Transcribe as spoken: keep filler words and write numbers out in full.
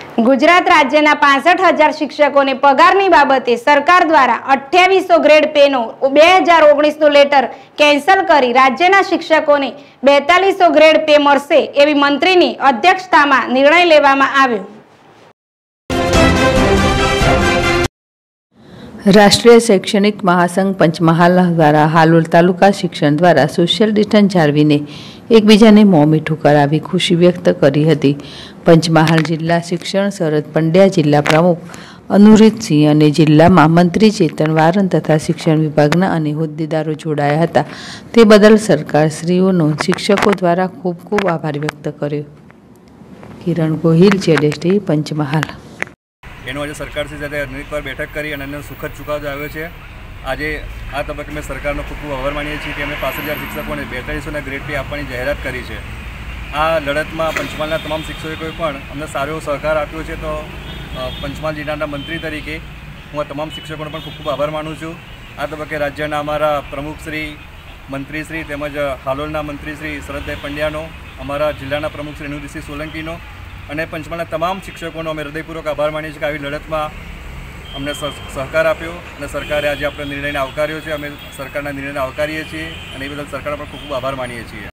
गुजरात राज्यना पांसठ हजार शिक्षकों ने पगारनी बाबते सरकार द्वारा अठावीसो ग्रेड पेनो बे हजार ओगनीस नो लेटर केन्सल करी राज्यना शिक्षकों ने बेतालीसो ग्रेड पे मळशे एवी मंत्रीनी अध्यक्षतामां निर्णय लेवामां आव्यो। राष्ट्रीय शैक्षणिक महासंघ पंचमहाल द्वारा हालोल तालुका शिक्षण द्वारा सोशियल डिस्टन्स जाळवीने एकबीजाने मों मीठું કરાવી खुशी व्यक्त કરી હતી। पंचमहाल जिला शिक्षण शरद पंड्या, जिला प्रमुख अनुरीत सिंह અને જિલ્લામાં મંત્રી ચેતન વારન તથા શિક્ષણ વિભાગના અને હોદ્દેદારો જોડાયા હતા। તે બદલ સરકારશ્રીઓનો શિક્ષકો દ્વારા ખૂબ ખૂબ આભાર વ્યક્ત કર્યો। કિરણ ગોહિલ, જેડેસટી, पंचमहाल। એનો આજે સરકારશ્રી સાથે અનેકવાર બેઠક કરી અને એનો સુખદ ચુકાદો આવ્યો છે। આજે આ તબક્કે મેં સરકારનો ખૂબ ખૂબ આભાર માનીએ છીએ કે અમે પાંસઠ હજાર શિક્ષકોને બેતાલીસોના ગ્રેડ પે આપવાની જાહેરાત કરી છે। આ લડતમાં પંચમહાલના તમામ શિક્ષકોએ પણ અમને સારો એવો સહકાર આપ્યો છે। તો પંચમહાલ જિલ્લાના મંત્રી તરીકે હું આ તમામ શિક્ષકોનો પણ ખૂબ ખૂબ આભાર માનું છું। આ તબક્કે રાજ્યના અમારા પ્રમુખશ્રી, મંત્રીશ્રી તેમજ હાલોલના મંત્રીશ્રી શરદભાઈ પંડ્યાનો, અમારા જિલ્લાના પ્રમુખશ્રી અનુરીતસિંહ સોલંકીનો અને પંચમહાલના તમામ શિક્ષકોનો અમે હૃદયપૂર્વક આભાર માનીએ છીએ કે આવી લડતમાં અમને સહકાર આપ્યો અને સરકારે આજે આપણે નિર્ણયને આવકાર્યો છે। અમે સરકારના નિર્ણયને આવકારીએ છીએ અને એ બદલ સરકારનો પણ ખૂબ ખૂબ આભાર માનીએ છીએ।